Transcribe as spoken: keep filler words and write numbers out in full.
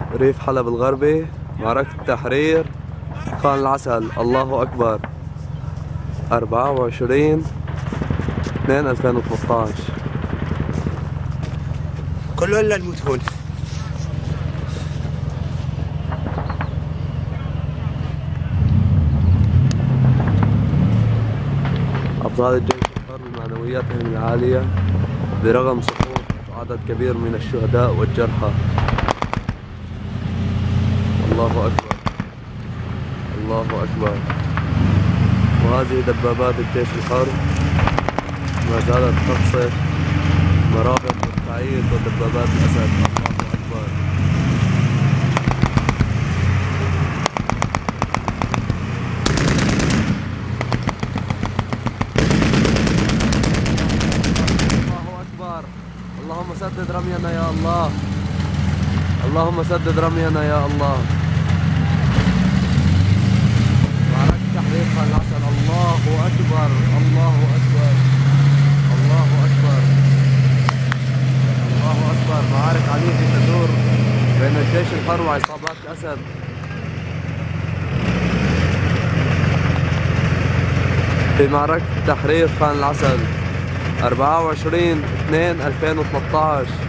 ريف حلب الغربي، معركة التحرير، خان العسل. الله أكبر. أربعة وعشرين اثنين ألفين وثلاثة عشر. كله إلا الموت هون. أبطال الجيش الحر بمعنوياتهم العالية برغم سقوط عدد كبير من الشهداء والجرحى. الله أكبر. الله أكبر. وهذه دبابات الجيش الحر ما زالت تقصف مرافق بورسعيد ودبابات الأسد. الله أكبر. الله أكبر. اللهم سدد رمينا يا الله. اللهم سدد رمينا يا الله. معركة تحرير خان العسل. الله أكبر. الله أكبر. الله أكبر. الله أكبر. معارك عنيفة تدور بين الجيش الحر وعصابات الأسد. في معركة تحرير خان العسل أربعة وعشرين اثنين ألفين وثلاثة عشر.